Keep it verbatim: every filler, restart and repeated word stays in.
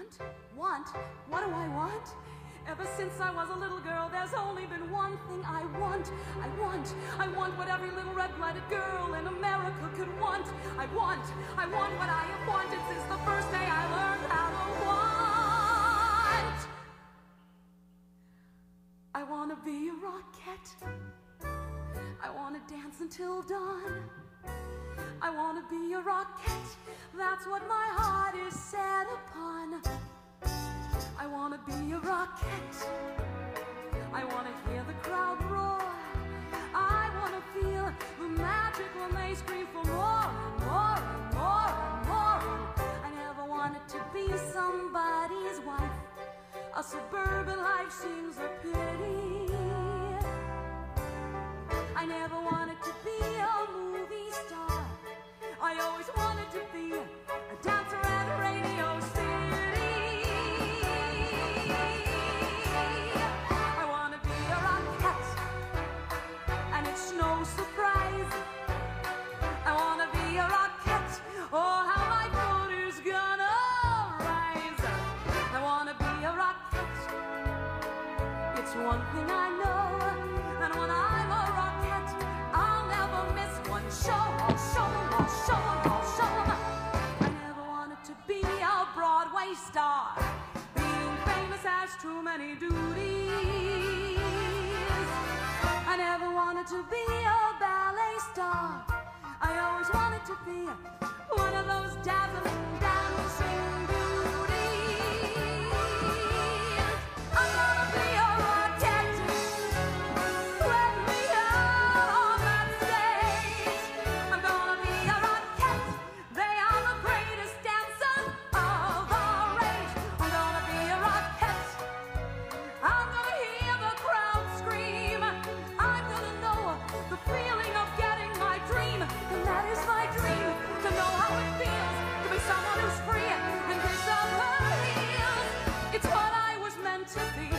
Want? Want? What do I want? Ever since I was a little girl, there's only been one thing I want. I want, I want what every little red-blooded girl in America could want. I want, I want what I have wanted since the first day I learned how to want. I want to be a rocket. I want to dance until dawn. I want to be a rocket. That's what my heart is set upon. I want to be a rocket. I want to hear the crowd roar. I want to feel the magic when they scream for more and more and more and more. I never wanted to be somebody's wife. A suburban life seems a pity. I never wanted to be a movie star. I always wanted to be a dancer at Radio City. I want to be a rocket, and it's no surprise. I want to be a rocket. Oh, how my boat is gonna rise. I want to be a rocket. It's one thing I know, and when I'm a rocket, I'll never miss one show. I'll show 'em, I'll show 'em, I'll show 'em. I never wanted to be a Broadway star. Being famous has too many duties. I never wanted to be a ballet star. I always wanted to be one of those dazzling dancing beauties. I'm gonna be a rocket. Let me out on that stage. I'm gonna be a rocket. They are the greatest dancers of our age. I'm gonna be a rocket. I'm gonna hear the crowd scream. I'm gonna know the feeling of getting my dream. And that is my dream, to know how it feels to be someone who's free and kiss of her heels. It's what I was meant to be.